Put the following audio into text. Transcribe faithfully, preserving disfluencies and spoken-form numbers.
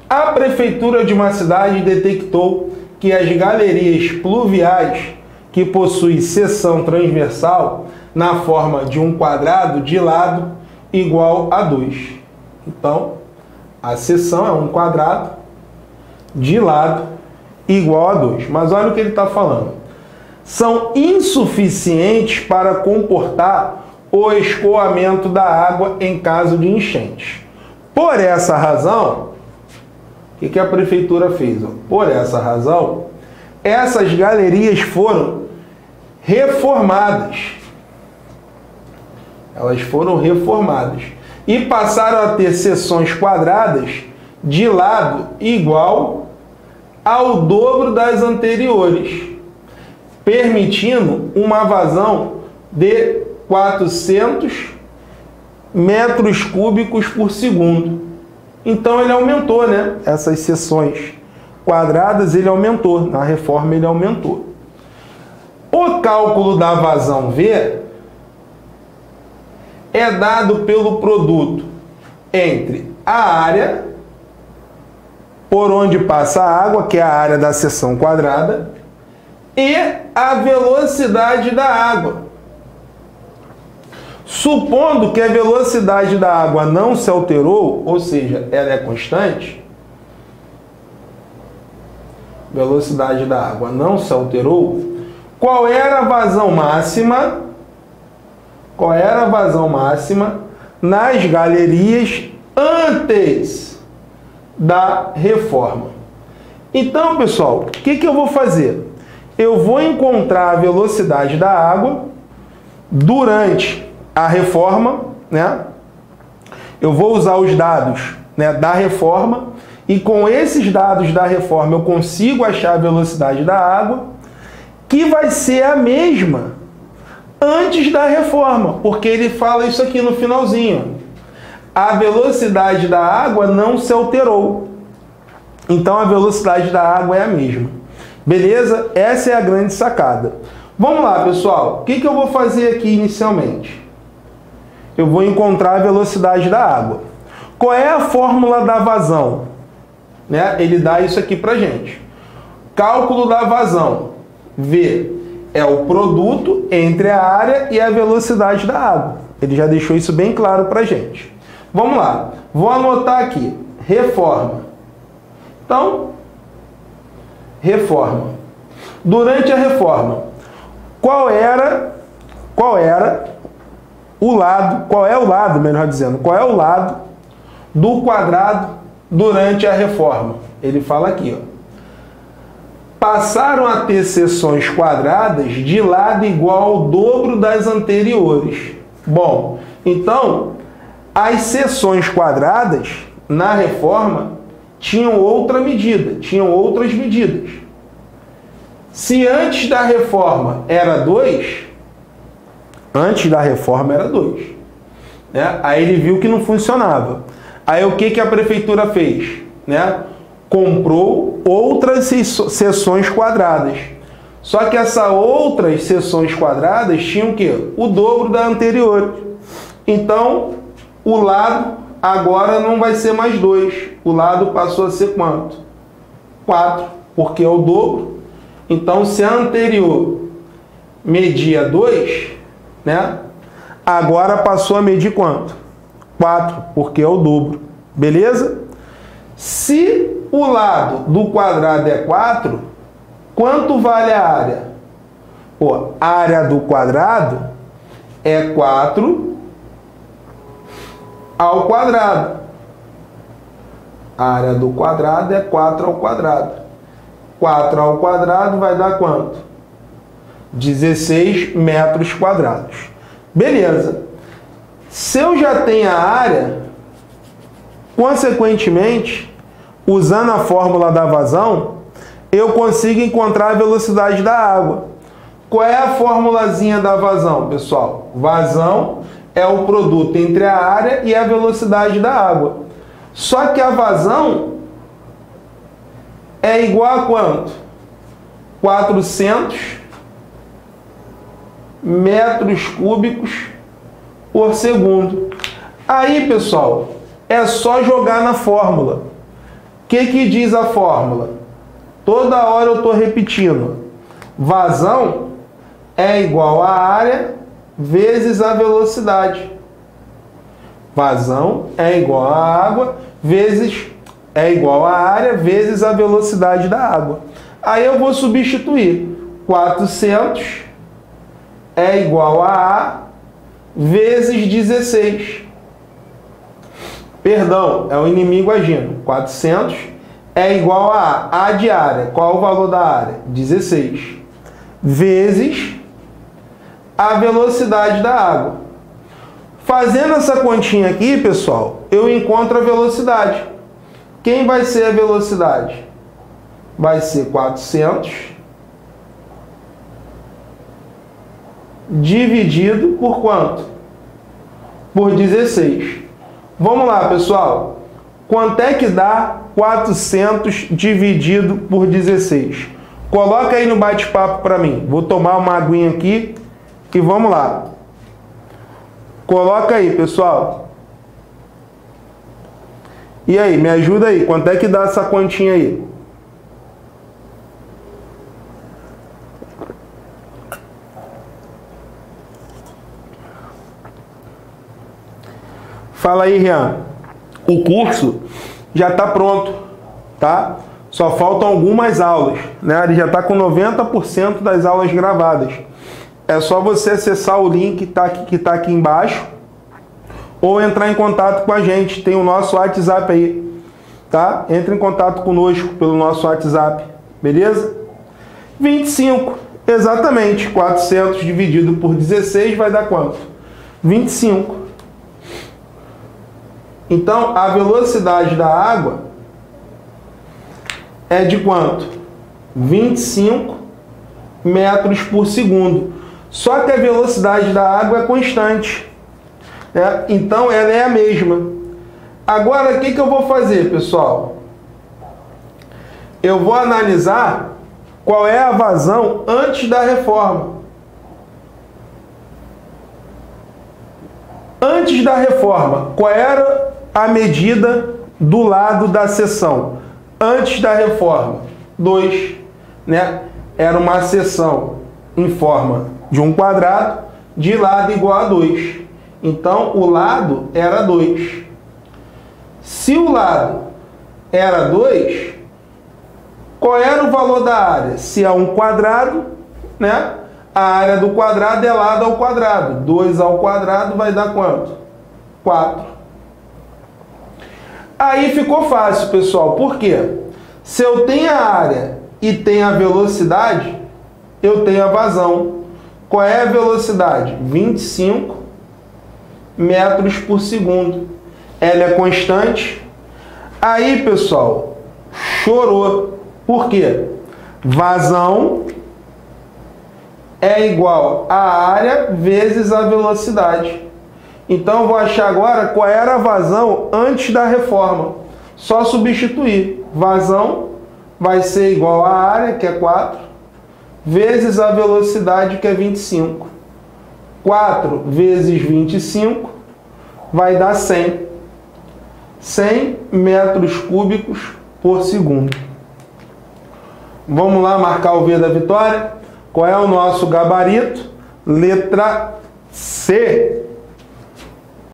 A prefeitura de uma cidade detectou que as galerias pluviais que possuem seção transversal na forma de um quadrado de lado igual a dois. Então, a seção é um quadrado de lado igual a dois. Mas olha o que ele está falando. São insuficientes para comportar o escoamento da água em caso de enchente. Por essa razão, o que, que a prefeitura fez? Por essa razão, essas galerias foram reformadas. Elas foram reformadas e passaram a ter seções quadradas de lado igual ao dobro das anteriores, permitindo uma vazão de quatrocentos metros cúbicos por segundo. Então ele aumentou, né? Essas seções quadradas ele aumentou, na reforma ele aumentou. O cálculo da vazão V é dado pelo produto entre a área por onde passa a água, que é a área da seção quadrada, e a velocidade da água. Supondo que a velocidade da água não se alterou, ou seja, ela é constante, velocidade da água não se alterou, qual era a vazão máxima? Qual era a vazão máxima nas galerias antes da reforma? Então, pessoal, o que, que eu vou fazer? Eu vou encontrar a velocidade da água durante a reforma, né? Eu vou usar os dados, né, da reforma, e com esses dados da reforma eu consigo achar a velocidade da água, que vai ser a mesma antes da reforma, porque ele fala isso aqui no finalzinho. A velocidade da água não se alterou. Então a velocidade da água é a mesma. Beleza? Essa é a grande sacada. Vamos lá, pessoal. O que, que eu vou fazer aqui inicialmente? Eu vou encontrar a velocidade da água. Qual é a fórmula da vazão? Né? Ele dá isso aqui pra gente. Cálculo da vazão. V é o produto entre a área e a velocidade da água. Ele já deixou isso bem claro pra gente. Vamos lá. Vou anotar aqui. Reforma. Então, reforma. Durante a reforma, qual era, qual era o lado, qual é o lado, melhor dizendo, qual é o lado do quadrado durante a reforma? Ele fala aqui, ó. Passaram a ter seções quadradas de lado igual ao dobro das anteriores. Bom, então, as seções quadradas na reforma tinham outra medida, tinham outras medidas. Se antes da reforma era dois, antes da reforma era dois. Né? Aí ele viu que não funcionava. Aí o que, que a prefeitura fez? Né? Comprou outras seções quadradas. Só que essas outras seções quadradas tinham o quê? O dobro da anterior. Então, o lado agora não vai ser mais dois. O lado passou a ser quanto? quatro, porque é o dobro. Então, se a anterior media dois, né? Agora passou a medir quanto? quatro, porque é o dobro. Beleza? Se o lado do quadrado é quatro, quanto vale a área? Pô, a área do quadrado é quatro ao quadrado. A área do quadrado é quatro ao quadrado. quatro ao quadrado vai dar quanto? dezesseis metros quadrados. Beleza. Se eu já tenho a área, consequentemente, usando a fórmula da vazão, eu consigo encontrar a velocidade da água. Qual é a formulazinha da vazão, pessoal? Vazão é o produto entre a área e a velocidade da água. Só que a vazão é igual a quanto? quatrocentos metros cúbicos por segundo. Aí, pessoal, é só jogar na fórmula. que que diz a fórmula? Toda hora eu estou repetindo. Vazão é igual a área vezes a velocidade. Vazão é igual a água vezes é igual a área vezes a velocidade da água. Aí eu vou substituir. quatrocentos é igual a A vezes dezesseis. Perdão, é o inimigo agindo. quatrocentos é igual a A. A de área. Qual o valor da área? dezesseis. Vezes a velocidade da água. Fazendo essa continha aqui, pessoal, eu encontro a velocidade. Quem vai ser a velocidade? Vai ser quatrocentos dividido por quanto? Por dezesseis. Vamos lá, pessoal. Quanto é que dá quatrocentos dividido por dezesseis? Coloca aí no bate-papo para mim. Vou tomar uma aguinha aqui e vamos lá. Coloca aí, pessoal. E aí, me ajuda aí. Quanto é que dá essa continha aí? Fala aí, Rian. O curso já está pronto, tá? Só faltam algumas aulas, né? Ele já está com noventa por cento das aulas gravadas. É só você acessar o link que está aqui, que tá aqui embaixo ou entrar em contato com a gente. Tem o nosso WhatsApp aí, tá? Entre em contato conosco pelo nosso WhatsApp, beleza? vinte e cinco, exatamente. quatrocentos dividido por dezesseis vai dar quanto? vinte e cinco. Então, a velocidade da água é de quanto? vinte e cinco metros por segundo. Só que a velocidade da água é constante, né? Então, ela é a mesma. Agora, o que que eu vou fazer, pessoal? Eu vou analisar qual é a vazão antes da reforma. Antes da reforma, qual era a medida do lado da seção? Antes da reforma, dois, né? Era uma seção em forma de um quadrado, de lado igual a dois. Então, o lado era dois. Se o lado era dois, qual era o valor da área? Se é um quadrado, né? A área do quadrado é lado ao quadrado. dois ao quadrado vai dar quanto? quatro. Aí ficou fácil, pessoal. Por quê? Se eu tenho a área e tenho a velocidade, eu tenho a vazão. Qual é a velocidade? vinte e cinco metros por segundo. Ela é constante. Aí, pessoal, chorou. Por quê? Vazão é igual a área vezes a velocidade. Então, eu vou achar agora qual era a vazão antes da reforma. Só substituir. Vazão vai ser igual a área, que é quatro, vezes a velocidade, que é vinte e cinco. quatro vezes vinte e cinco vai dar cem. cem metros cúbicos por segundo. Vamos lá marcar o V da vitória. Qual é o nosso gabarito? Letra C.